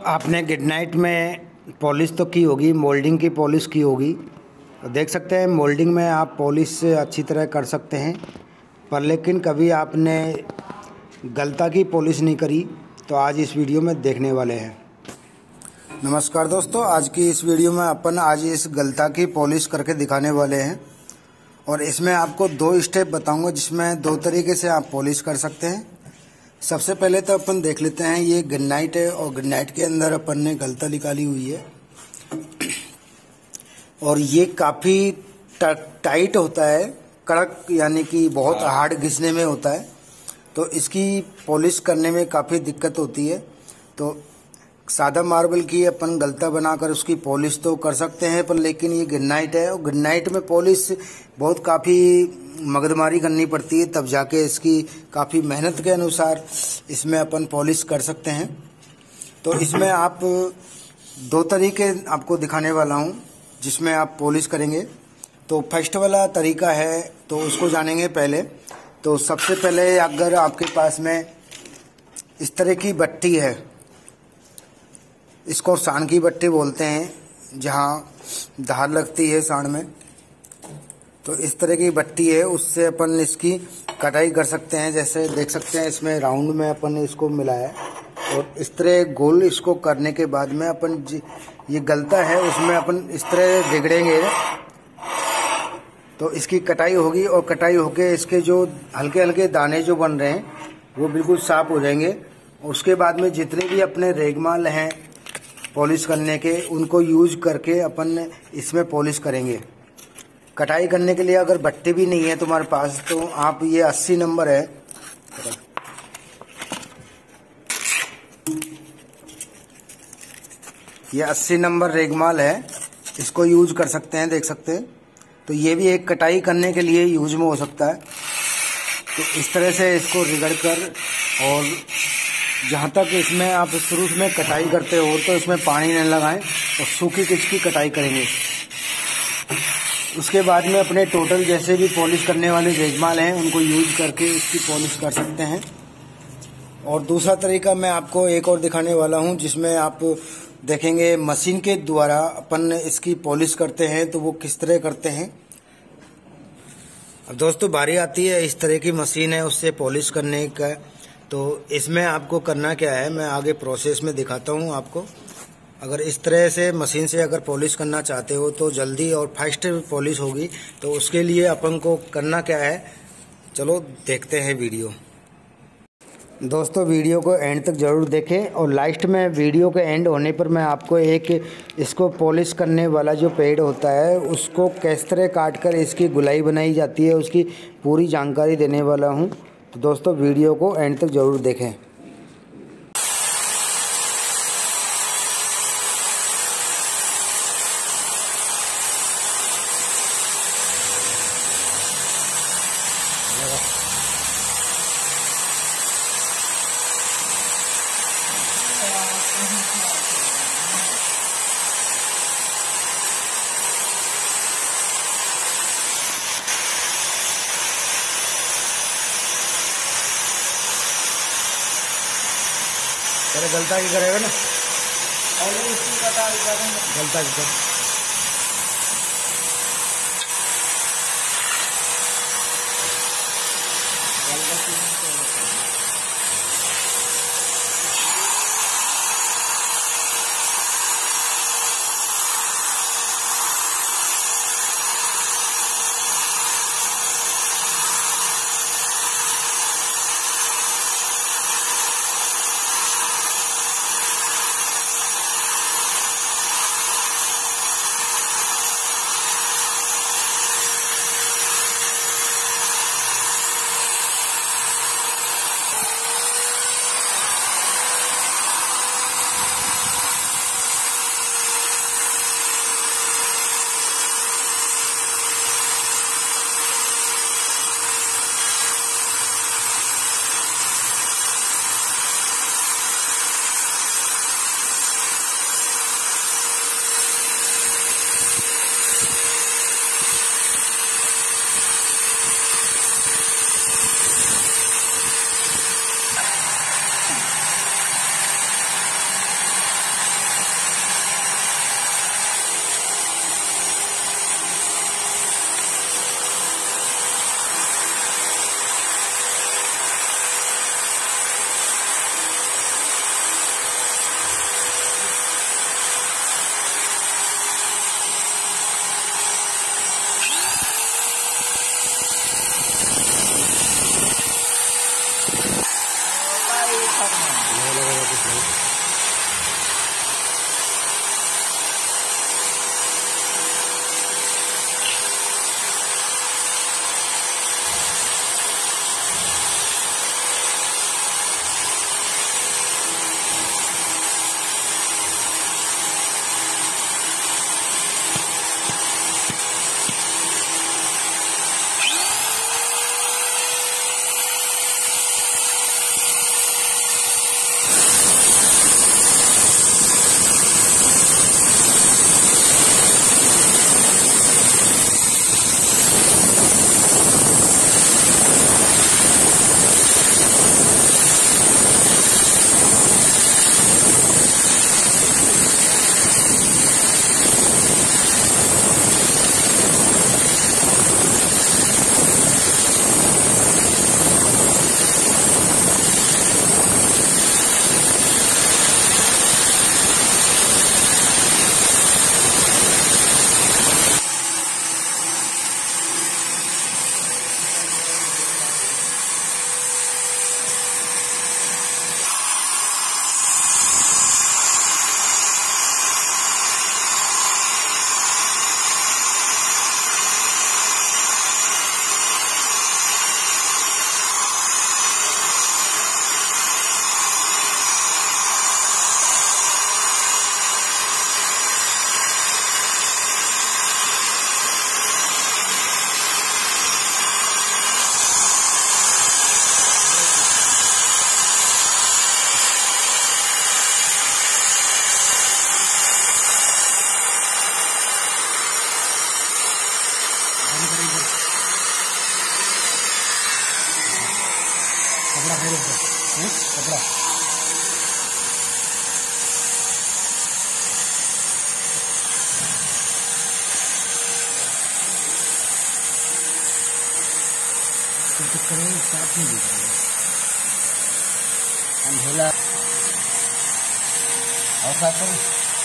आपने good night में polish तो की होगी, मोल्डिंग की पॉलिश की होगी। तो देख सकते हैं मोल्डिंग में आप पॉलिश अच्छी तरह कर सकते हैं, पर लेकिन कभी आपने गलता की पॉलिश नहीं करी तो आज इस वीडियो में देखने वाले हैं। नमस्कार दोस्तों, आज की इस वीडियो में अपन आज इस गलता की पॉलिश करके दिखाने वाले हैं और इसमें आपको 2 स्टेप बताऊंगा जिसमें 2 तरीके से आप पॉलिश कर सकते हैं। सबसे पहले तो अपन देख लेते हैं, ये ग्रेनाइट है और ग्रेनाइट के अंदर अपन ने गलता निकाली हुई है और ये काफ़ी टाइट होता है, कड़क, यानी कि बहुत हार्ड घिसने में होता है, तो इसकी पॉलिश करने में काफ़ी दिक्कत होती है। तो सादा मार्बल की अपन गलता बनाकर उसकी पॉलिश तो कर सकते हैं, पर लेकिन ये ग्रेनाइट है और ग्रेनाइट में पॉलिश बहुत काफ़ी मगजमारी करनी पड़ती है, तब जाके इसकी काफ़ी मेहनत के अनुसार इसमें अपन पॉलिश कर सकते हैं। तो इसमें आप 2 तरीके आपको दिखाने वाला हूँ जिसमें आप पॉलिश करेंगे। तो फर्स्ट वाला तरीका है तो उसको जानेंगे पहले। तो सबसे पहले अगर आपके पास में इस तरह की भट्टी है, इसको सांड की भट्टी बोलते हैं, जहाँ धार लगती है सांड में, तो इस तरह की भट्टी है, उससे अपन इसकी कटाई कर सकते हैं। जैसे देख सकते हैं इसमें राउंड में अपन इसको मिलाया है और इस तरह गोल इसको करने के बाद में अपन ये गलता है उसमें अपन इस तरह रगड़ेंगे तो इसकी कटाई होगी और कटाई होके इसके जो हल्के हल्के दाने जो बन रहे हैं वो बिल्कुल साफ हो जाएंगे। उसके बाद में जितने भी अपने रेगमाल हैं पॉलिश करने के, उनको यूज करके अपन इसमें पॉलिश करेंगे। कटाई करने के लिए अगर भट्टी भी नहीं है तुम्हारे पास तो आप ये 80 नंबर है, ये 80 नंबर रेगमाल है, इसको यूज कर सकते हैं। देख सकते हैं, तो ये भी एक कटाई करने के लिए यूज में हो सकता है। तो इस तरह से इसको रगड़ कर, और जहाँ तक इसमें आप शुरू में कटाई करते हो तो इसमें पानी नहीं लगाएं और सूखी किसकी कटाई करेंगे। उसके बाद में अपने टोटल जैसे भी पॉलिश करने वाले रेगमाल हैं उनको यूज करके इसकी पॉलिश कर सकते हैं। और दूसरा तरीका मैं आपको एक और दिखाने वाला हूं जिसमें आप देखेंगे मशीन के द्वारा अपन इसकी पॉलिश करते हैं तो वो किस तरह करते हैं। अब दोस्तों बारी आती है, इस तरह की मशीन है उससे पॉलिश करने का। तो इसमें आपको करना क्या है, मैं आगे प्रोसेस में दिखाता हूँ आपको। अगर इस तरह से मशीन से अगर पॉलिश करना चाहते हो तो जल्दी और फास्ट पॉलिश होगी। तो उसके लिए अपन को करना क्या है, चलो देखते हैं वीडियो। दोस्तों वीडियो को एंड तक ज़रूर देखें और लास्ट में वीडियो के एंड होने पर मैं आपको एक इसको पॉलिश करने वाला जो पेड़ होता है उसको किस तरह काट कर इसकी गुलाई बनाई जाती है उसकी पूरी जानकारी देने वाला हूँ। तो दोस्तों वीडियो को एंड तक ज़रूर देखें। पहले गलता की करेगा ना, गलता की कर। कपड़ा साफ नहीं दिख रहा है, अंधेला और साफ करो।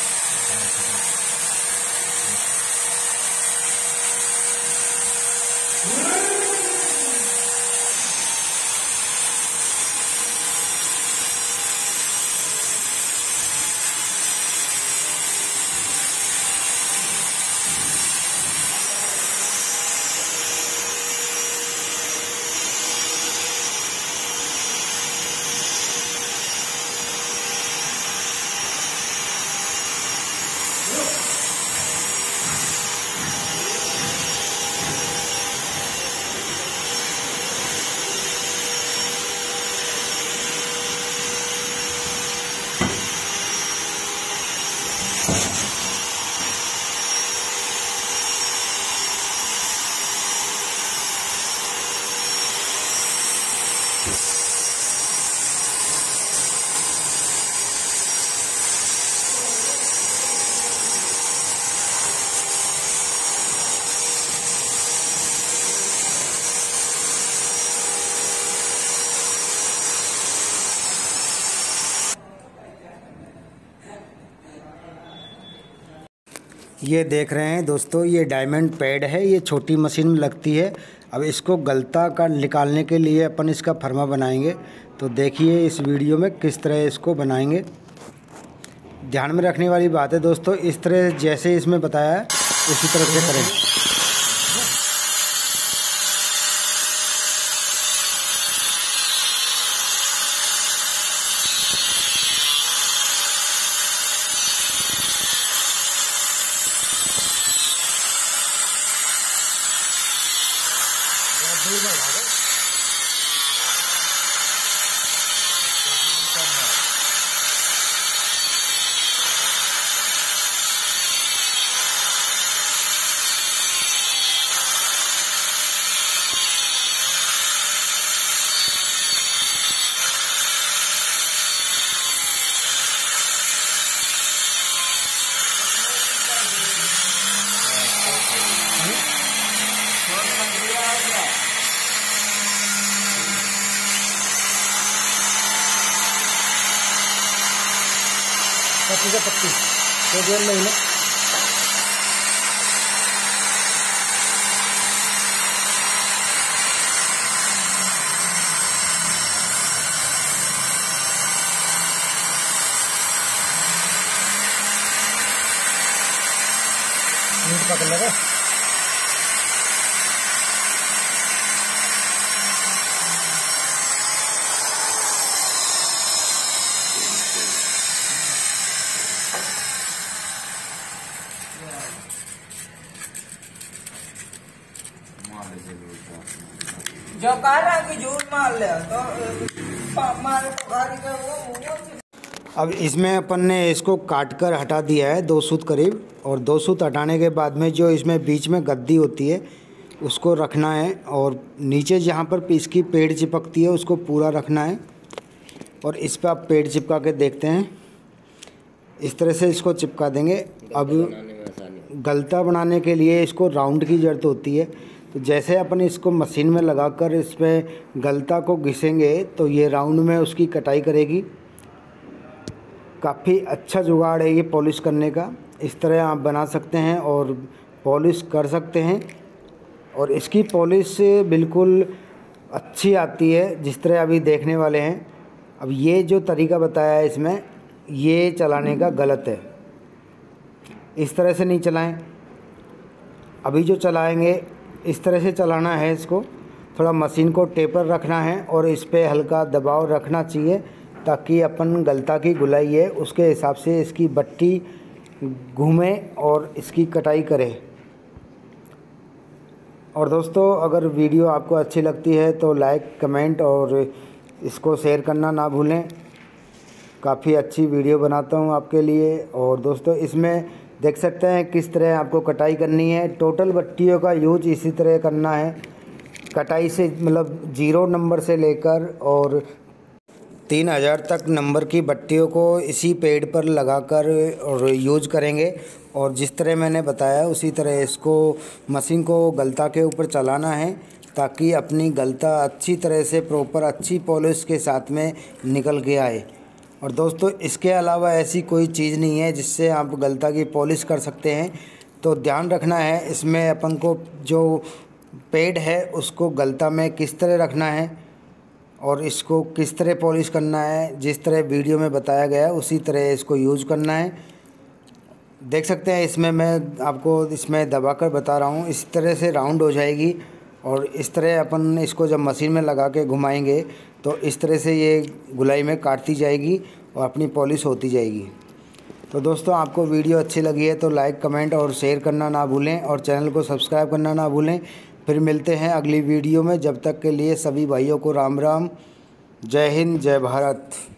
ये देख रहे हैं दोस्तों, ये डायमंड पैड है, ये छोटी मशीन में लगती है। अब इसको गलता का निकालने के लिए अपन इसका फरमा बनाएंगे। तो देखिए इस वीडियो में किस तरह इसको बनाएंगे। ध्यान में रखने वाली बात है दोस्तों, इस तरह जैसे इसमें बताया है उसी तरह से करें। पत्ती से पत्ती तो जेल नहीं ना। मीट पकड़ लेगा। जो कह रहा है कि झूठ मार ले तो मारे तो गाड़ी का वो। अब इसमें अपन ने इसको काट कर हटा दिया है 2 सूत करीब, और 2 सूत हटाने के बाद में जो इसमें बीच में गद्दी होती है उसको रखना है, और नीचे जहाँ पर इसकी पेड़ चिपकती है उसको पूरा रखना है। और इस पर आप पेड़ चिपका के देखते हैं, इस तरह से इसको चिपका देंगे। अब गलता बनाने के लिए इसको राउंड की ज़रूरत होती है। तो जैसे अपन इसको मशीन में लगाकर इस पर गलता को घिसेंगे तो ये राउंड में उसकी कटाई करेगी। काफ़ी अच्छा जुगाड़ है ये पॉलिश करने का। इस तरह आप बना सकते हैं और पॉलिश कर सकते हैं, और इसकी पॉलिश बिल्कुल अच्छी आती है जिस तरह अभी देखने वाले हैं। अब ये जो तरीका बताया है इसमें, ये चलाने का गलत है, इस तरह से नहीं चलाएं। अभी जो चलाएंगे इस तरह से चलाना है। इसको थोड़ा मशीन को टेपर रखना है और इस पर हल्का दबाव रखना चाहिए ताकि अपन गलता की गुलाई है उसके हिसाब से इसकी बट्टी घूमे और इसकी कटाई करे। और दोस्तों अगर वीडियो आपको अच्छी लगती है तो लाइक कमेंट और इसको शेयर करना ना भूलें। काफ़ी अच्छी वीडियो बनाता हूँ आपके लिए। और दोस्तों इसमें देख सकते हैं किस तरह आपको कटाई करनी है। टोटल बट्टियों का यूज इसी तरह करना है, कटाई से मतलब 0 नंबर से लेकर और 3000 तक नंबर की बत्तियों को इसी पेड़ पर लगाकर और यूज करेंगे। और जिस तरह मैंने बताया उसी तरह इसको मशीन को गलता के ऊपर चलाना है ताकि अपनी गलता अच्छी तरह से प्रॉपर अच्छी पॉलिश के साथ में निकल के आए। और दोस्तों इसके अलावा ऐसी कोई चीज़ नहीं है जिससे आप गलता की पॉलिश कर सकते हैं। तो ध्यान रखना है इसमें अपन को जो पेड़ है उसको गलता में किस तरह रखना है और इसको किस तरह पॉलिश करना है, जिस तरह वीडियो में बताया गया है उसी तरह इसको यूज़ करना है। देख सकते हैं इसमें मैं आपको इसमें दबाकर बता रहा हूँ, इस तरह से राउंड हो जाएगी और इस तरह अपन इसको जब मशीन में लगा के घुमाएंगे तो इस तरह से ये गुलाई में काटती जाएगी और अपनी पॉलिश होती जाएगी। तो दोस्तों आपको वीडियो अच्छी लगी है तो लाइक कमेंट और शेयर करना ना भूलें और चैनल को सब्सक्राइब करना ना भूलें। फिर मिलते हैं अगली वीडियो में, जब तक के लिए सभी भाइयों को राम राम। जय हिंद, जय भारत।